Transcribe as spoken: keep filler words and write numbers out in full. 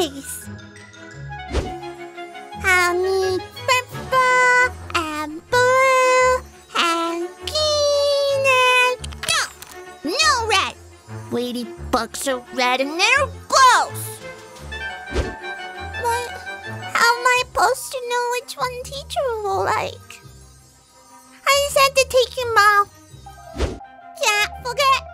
please. I'll need purple and blue and green and no, no red. Ladybugs are red and they're gross. But how am I supposed to know which one teacher will like? I just had to take him out. Can't forget.